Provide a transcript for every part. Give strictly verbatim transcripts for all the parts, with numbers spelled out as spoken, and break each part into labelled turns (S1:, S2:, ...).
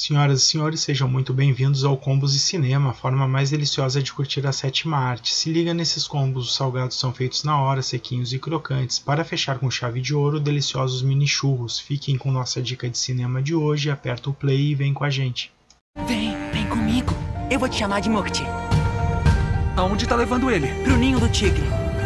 S1: Senhoras e senhores, sejam muito bem-vindos ao Combos de Cinema, a forma mais deliciosa de curtir a sétima arte. Se liga nesses combos, os salgados são feitos na hora, sequinhos e crocantes. Para fechar com chave de ouro, deliciosos mini churros. Fiquem com nossa dica de cinema de hoje, aperta o play e vem com a gente.
S2: Vem, vem comigo. Eu vou te chamar de Mukti.
S3: Aonde tá levando ele?
S2: Pro ninho do tigre.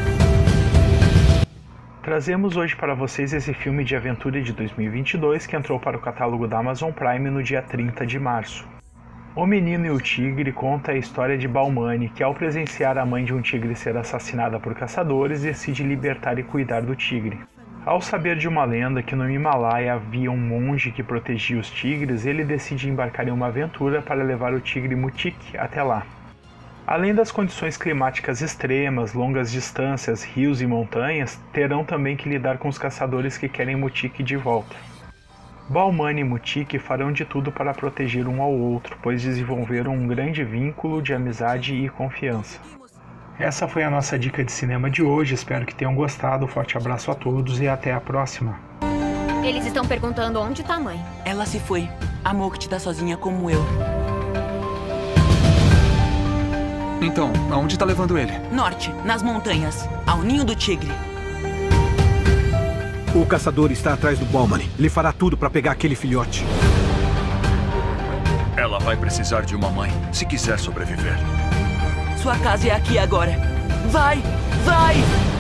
S1: Trazemos hoje para vocês esse filme de aventura de dois mil e vinte e dois que entrou para o catálogo da Amazon Prime no dia trinta de março. O Menino e o Tigre conta a história de Balmani, que ao presenciar a mãe de um tigre ser assassinada por caçadores, decide libertar e cuidar do tigre. Ao saber de uma lenda que no Himalaia havia um monge que protegia os tigres, ele decide embarcar em uma aventura para levar o tigre Mutik até lá. Além das condições climáticas extremas, longas distâncias, rios e montanhas, terão também que lidar com os caçadores que querem Mutik de volta. Balmani e Mutik farão de tudo para proteger um ao outro, pois desenvolveram um grande vínculo de amizade e confiança. Essa foi a nossa dica de cinema de hoje, espero que tenham gostado, forte abraço a todos e até a próxima.
S4: Eles estão perguntando onde tá a mãe.
S2: Ela se foi. A Mukti tá sozinha como eu.
S3: Então, aonde tá levando ele?
S2: Norte, nas montanhas, ao ninho do tigre.
S5: O caçador está atrás do Balmani. Ele fará tudo para pegar aquele filhote.
S6: Ela vai precisar de uma mãe, se quiser sobreviver.
S2: Sua casa é aqui agora. Vai, vai!